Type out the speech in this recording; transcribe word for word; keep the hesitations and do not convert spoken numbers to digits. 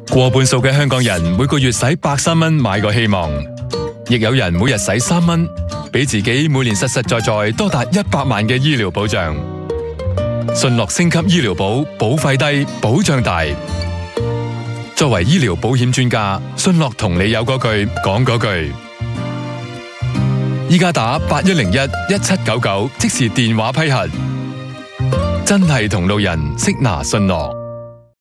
過半數嘅香港人每個月使百三蚊買個希望，亦有人每日使三蚊，俾自己每年實實在在多達一百萬嘅醫療保障。信諾升級醫療保，保費低，保障大。作為醫療保險專家，信諾同你有嗰句講嗰句。依家打八一零一一七九九即時電話批核，真係同路人識拿信諾。